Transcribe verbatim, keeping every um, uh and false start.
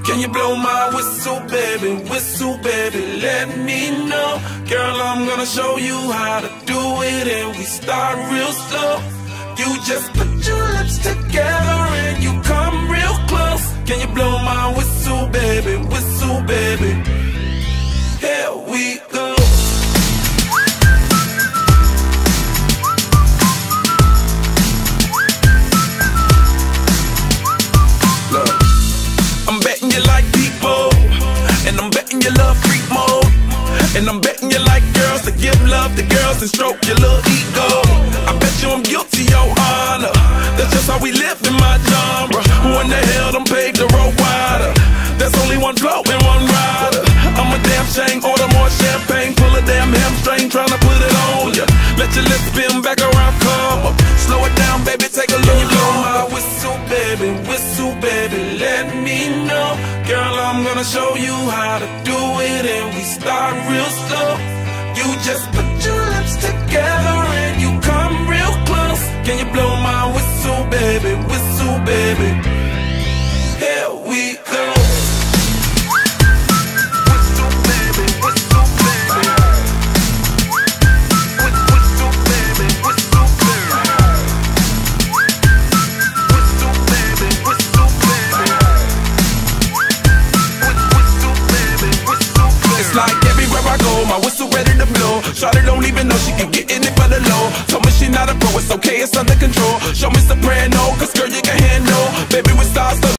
Can you blow my whistle, baby, whistle, baby, let me know. Girl, I'm gonna show you how to do it, and we start real slow. You just put your lips together and you come real close. Can you blow my whistle, baby, whistle, baby? Here we go. Look, I'm betting you like people, and I'm betting you love freak mode, and I'm betting you like girls to give love to girls and stroke your little ego. I bet you I'm guilty, your honor. That's just how we live in my genre. Who in the hell done paved the road wider? There's only one flow and one rider. I'm a damn shame, order more champagne, pull a damn hamstring, tryna put it on ya. Let your lips spin back around, come up. Slow it down, baby, take a look. Can you blow my whistle, baby, whistle, baby, let me know. Girl, I'm gonna show you how to do it, and we start real slow. You just put your lips together and you come real close. Can you blow my whistle, baby, whistle, baby? Here we go. Whistle, baby, whistle, baby. Whistle, baby, whistle, baby. Whistle, baby, whistle, baby. Whistle, baby, whistle, baby. It's like everywhere I go, my whistle ready to blow. Shawty don't even know she can get in it for the low. Told me she not a pro, it's okay, it's under control. Show me soprano, cause girl you can handle. Baby with stars.